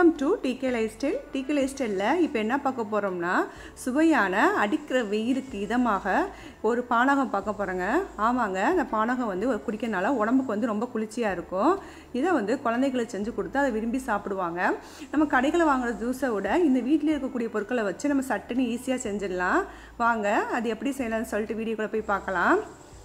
Welcome to DK lifestyle. DK லைஃப் ஸ்டைலில் இப்போ என்ன பார்க்க போகிறோம்னா, சுவையான அடிக்கிற வெயிலுக்கு இதமாக ஒரு பானகம் பார்க்க போகிறோங்க. ஆமாங்க, அந்த பானகம் வந்து குடிக்கிறதுனால உடம்புக்கு வந்து ரொம்ப குளிர்ச்சியாக இருக்கும். இதை வந்து குழந்தைகளுக்கு செஞ்சு கொடுத்து அதை விரும்பி சாப்பிடுவாங்க. நம்ம கடைகளில் வாங்குற ஜூஸை விட இந்த வீட்டில் இருக்கக்கூடிய பொருட்களை வச்சு நம்ம சட்டுன்னு ஈஸியாக செஞ்சிடலாம். வாங்க அது எப்படி செய்யலாம்னு சொல்லிட்டு வீடியோக்குள்ளே போய் பார்க்கலாம்.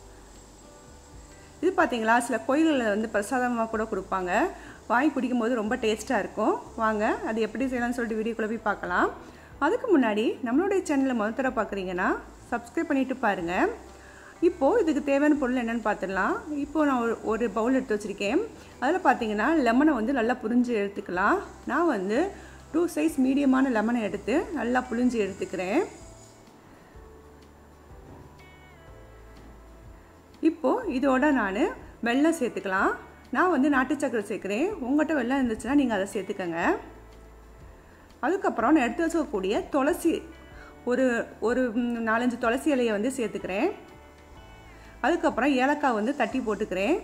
இது பார்த்தீங்களா, சில கோயில்களில் வந்து பிரசாதமாக கூட கொடுப்பாங்க. வாங்கி குடிக்கும்போது ரொம்ப டேஸ்ட்டாக இருக்கும். வாங்க அது எப்படி செய்யலாம்னு சொல்லிட்டு வீடியோக்குள்ளே போய் பார்க்கலாம். அதுக்கு முன்னாடி நம்மளுடைய சேனலில் முதல் தடவை பார்க்குறீங்கன்னா சப்ஸ்கிரைப் பண்ணிவிட்டு பாருங்கள். இப்போது இதுக்கு தேவையான பொருள் என்னென்னு பார்த்துடலாம். இப்போது நான் ஒரு பவுல் எடுத்து வச்சுருக்கேன். அதில் பார்த்தீங்கன்னா லெமனை வந்து நல்லா புழிஞ்சு எடுத்துக்கலாம். நான் வந்து 2 சைஸ் மீடியமான லெமனை எடுத்து நல்லா புழிஞ்சு எடுத்துக்கிறேன். இப்போது இதோட நான் வெல்லம் சேர்த்துக்கலாம். நான் வந்து நாட்டு சக்கரை சேர்க்குறேன். உங்கள்கிட்ட வெல்லம் இருந்துச்சுன்னா நீங்கள் அதை சேர்த்துக்கங்க. அதுக்கப்புறம் நான் எடுத்து வச்சுக்கக்கூடிய துளசி ஒரு 4-5 துளசி இலையை வந்து சேர்த்துக்கிறேன். அதுக்கப்புறம் ஏலக்காய் வந்து தட்டி போட்டுக்கிறேன்.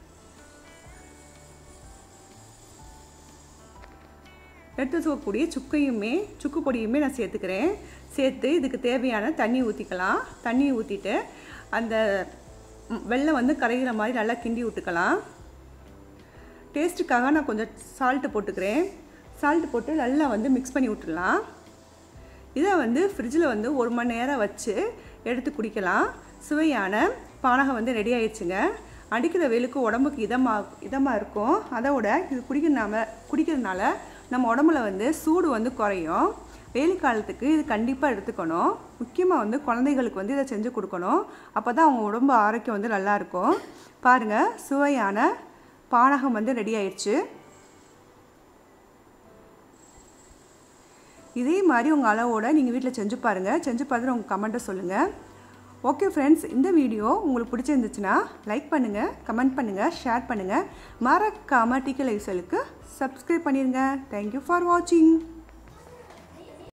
எடுத்து வச்சுக்கக்கூடிய சுக்கு பொடியுமே நான் சேர்த்துக்கிறேன். சேர்த்து இதுக்கு தேவையான தண்ணி ஊற்றிக்கலாம். தண்ணி ஊற்றிட்டு அந்த வெல்லம் வந்து கரைகிற மாதிரி நல்லா கிண்டி விட்டுக்கலாம். டேஸ்ட்டுக்காக நான் கொஞ்சம் சால்ட்டு போட்டுக்கிறேன். சால்ட்டு போட்டு நல்லா வந்து மிக்ஸ் பண்ணி விட்டுடலாம். இதை வந்து ஃப்ரிட்ஜில் வந்து 1 மணி நேரம் வச்சு எடுத்து குடிக்கலாம். சுவையான பானகம் வந்து ரெடி ஆயிடுச்சுங்க. அடிக்கிற வெயிலுக்கு உடம்புக்கு இதமாக இருக்கும். அதோட இது குடிக்கிறதுனால நம்ம உடம்புல வந்து சூடு வந்து குறையும். வெயில் காலத்துக்கு இது கண்டிப்பாக எடுத்துக்கணும். முக்கியமாக வந்து குழந்தைகளுக்கு வந்து இதை செஞ்சு கொடுக்கணும். அப்போ தான் அவங்க உடம்பு ஆரோக்கியம் வந்து நல்லாயிருக்கும். பாருங்கள், சுவையான பானகம் வந்து ரெடி ஆயிடுச்சு. இதே மாதிரி உங்கள் அளவோட நீங்கள் வீட்டில் செஞ்சு பாருங்கள். செஞ்சு பார்த்துட்டு உங்கள் கமெண்ட்டை சொல்லுங்கள். ஓகே ஃப்ரெண்ட்ஸ், இந்த வீடியோ உங்களுக்கு பிடிச்சிருந்துச்சுன்னா லைக் பண்ணுங்கள், கமெண்ட் பண்ணுங்கள், ஷேர் பண்ணுங்கள். மறக்காமல் டிகே லைஃப் ஸ்டைலுக்கு சப்ஸ்கிரைப் பண்ணிடுங்க. தேங்க்யூ ஃபார் வாட்சிங்.